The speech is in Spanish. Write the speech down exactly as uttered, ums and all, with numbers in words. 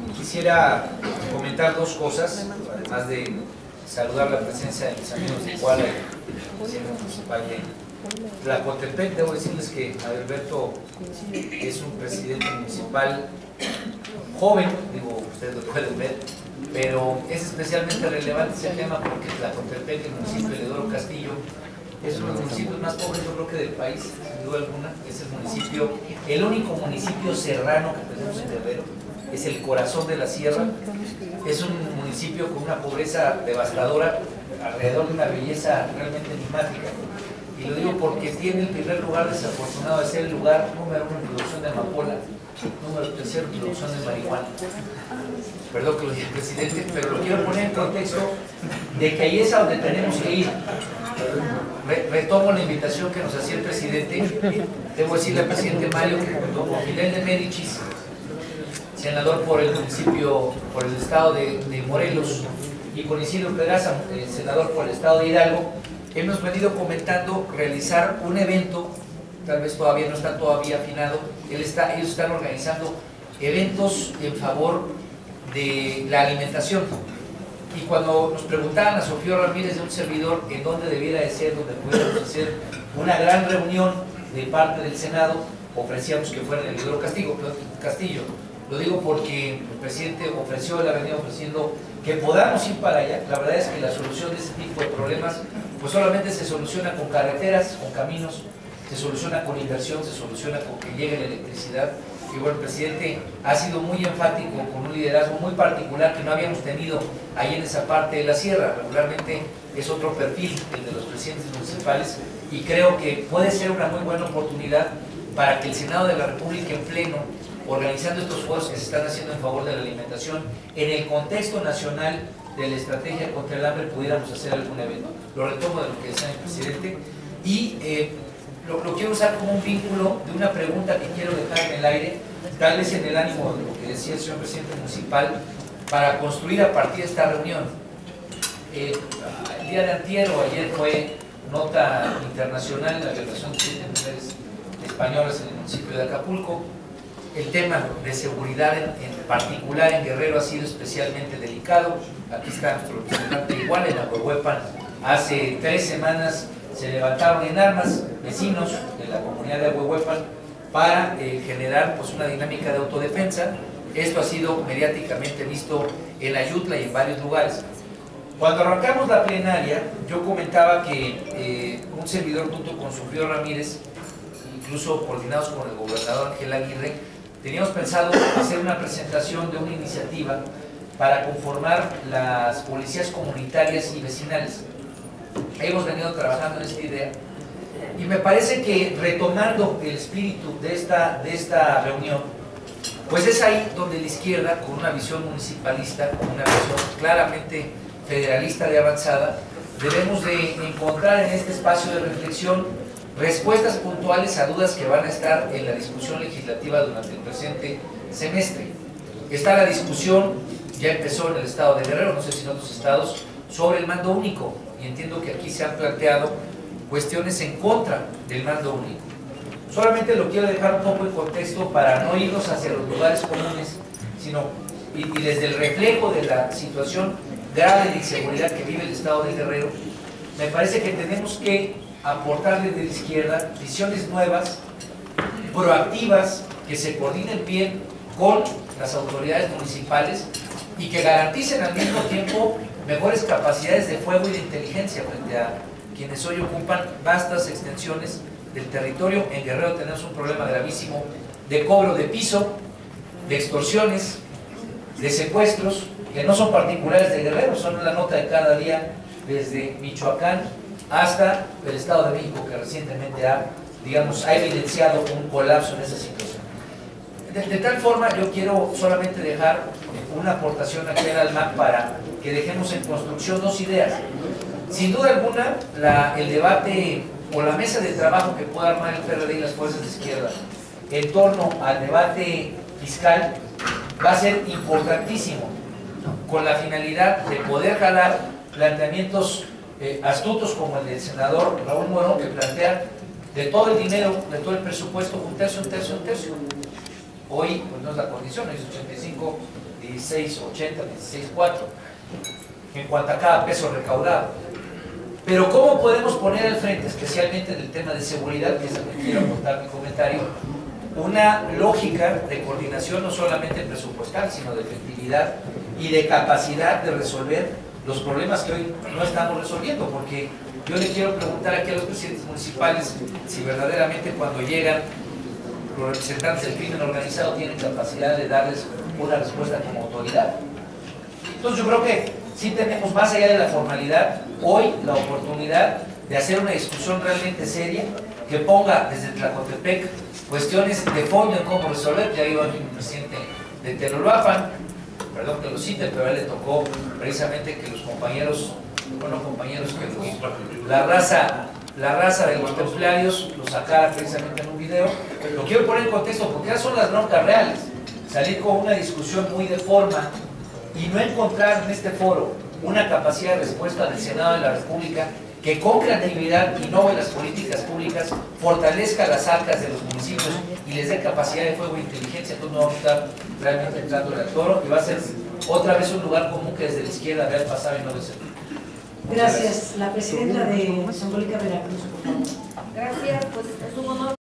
Quisiera comentar dos cosas, además de saludar la presencia de mis amigos de Iguala, el presidente municipal de Tlacotepec. Debo decirles que Adalberto es un presidente municipal joven, digo, ustedes lo pueden ver, pero es especialmente relevante ese tema porque Tlacotepec, el municipio de Leodoro Castillo, es uno de los municipios más pobres, yo creo que del país, sin duda alguna. Es el municipio, el único municipio serrano que tenemos en Guerrero, es el corazón de la sierra. Es un municipio con una pobreza devastadora, alrededor de una belleza realmente enigmática. Y lo digo porque tiene el primer lugar desafortunado de ser el lugar número uno en producción de amapola, número tercero en producción de marihuana. Perdón que lo diga, presidente, pero lo quiero poner en contexto de que ahí es a donde tenemos que ir. Retomo la invitación que nos hacía el presidente. Debo decirle al presidente Mario que junto con Fidel de Médicis, senador por el municipio, por el estado de, de Morelos, y con Isidro Pedraza, el senador por el estado de Hidalgo, hemos venido comentando realizar un evento, tal vez todavía no está todavía afinado. Él está, ellos están organizando eventos en favor de la alimentación. Y cuando nos preguntaban a Sofía Ramírez de un servidor en dónde debiera de ser, donde pudiéramos hacer una gran reunión de parte del Senado, ofrecíamos que fuera en el Leodoro Castillo. Castillo. Lo digo porque el presidente ofreció, él ha venido ofreciendo que podamos ir para allá. La verdad es que la solución de este tipo de problemas pues solamente se soluciona con carreteras, con caminos, se soluciona con inversión, se soluciona con que llegue la electricidad. Y bueno, el presidente ha sido muy enfático, con un liderazgo muy particular que no habíamos tenido ahí en esa parte de la sierra. Regularmente es otro perfil, el de los presidentes municipales, y creo que puede ser una muy buena oportunidad para que el Senado de la República en pleno, organizando estos foros que se están haciendo en favor de la alimentación, en el contexto nacional de la estrategia contra el hambre, pudiéramos hacer algún evento. Lo retomo de lo que decía el presidente, y eh, Lo, lo quiero usar como un vínculo de una pregunta que quiero dejar en el aire, tal vez en el ánimo de lo que decía el señor presidente municipal, para construir a partir de esta reunión. Eh, el día de antier o ayer fue nota internacional en la violación de siete mujeres españolas en el municipio de Acapulco. El tema de seguridad, en, en particular en Guerrero, ha sido especialmente delicado. Aquí está nuestro representante igual en Ahuehuepan. Hace tres semanas se levantaron en armas vecinos de la comunidad de Ahuehuepan para eh, generar pues, una dinámica de autodefensa. Esto ha sido mediáticamente visto en Ayutla y en varios lugares. Cuando arrancamos la plenaria, yo comentaba que eh, un servidor junto con Sofía Ramírez, incluso coordinados con el gobernador Ángel Aguirre, teníamos pensado hacer una presentación de una iniciativa para conformar las policías comunitarias y vecinales. Hemos venido trabajando en esta idea y me parece que retomando el espíritu de esta, de esta reunión, pues es ahí donde la izquierda, con una visión municipalista, con una visión claramente federalista de avanzada, debemos de encontrar en este espacio de reflexión respuestas puntuales a dudas que van a estar en la discusión legislativa durante el presente semestre. Está la discusión, ya empezó en el estado de Guerrero, no sé si en otros estados, sobre el mando único, y entiendo que aquí se han planteado cuestiones en contra del mando único. Solamente lo quiero dejar un poco en contexto para no irnos hacia los lugares comunes, sino y, y desde el reflejo de la situación grave de inseguridad que vive el estado de Guerrero, me parece que tenemos que aportar desde la izquierda visiones nuevas, proactivas, que se coordinen bien con las autoridades municipales y que garanticen al mismo tiempo mejores capacidades de fuego y de inteligencia frente a quienes hoy ocupan vastas extensiones del territorio. En Guerrero tenemos un problema gravísimo de cobro de piso, de extorsiones, de secuestros, que no son particulares de Guerrero, son la nota de cada día desde Michoacán hasta el Estado de México, que recientemente ha, digamos, ha evidenciado un colapso en esa situación. De, de tal forma, yo quiero solamente dejar una aportación aquí al M A C para que dejemos en construcción dos ideas. Sin duda alguna, la, el debate o la mesa de trabajo que pueda armar el P R D y las fuerzas de izquierda en torno al debate fiscal va a ser importantísimo, con la finalidad de poder jalar planteamientos eh, astutos como el del senador Raúl Morón, que plantea de todo el dinero, de todo el presupuesto, un tercio, un tercio, un tercio. Hoy pues no es la condición, hoy es ochenta y cinco dieciséis ochenta, dieciséis cuatro en cuanto a cada peso recaudado. Pero ¿cómo podemos poner al frente, especialmente en el tema de seguridad, que es lo que quiero aportar mi comentario, una lógica de coordinación no solamente presupuestal, sino de efectividad y de capacidad de resolver los problemas que hoy no estamos resolviendo? Porque yo le quiero preguntar aquí a los presidentes municipales si verdaderamente cuando llegan los representantes del crimen organizado tienen capacidad de darles una respuesta como autoridad. Entonces yo creo que sí tenemos, más allá de la formalidad, hoy la oportunidad de hacer una discusión realmente seria que ponga desde Tlacotepec cuestiones de fondo en cómo resolver. Ya iba aquí el presidente de Telolapan, perdón que lo cite, pero a él le tocó precisamente que los compañeros, bueno, compañeros que los, la raza la raza de los templarios lo sacara precisamente en un video. Lo quiero poner en contexto porque esas son las broncas reales. Salir con una discusión muy de forma y no encontrar en este foro una capacidad de respuesta del Senado de la República que con creatividad innove las políticas públicas, fortalezca las arcas de los municipios y les dé capacidad de fuego e inteligencia. Entonces no vamos a estar realmente entrando en el toro y va a ser otra vez un lugar común que desde la izquierda vea el pasado y no de ser. Gracias. La presidenta de Simbólica Veracruz, por favor. Gracias, pues es un honor.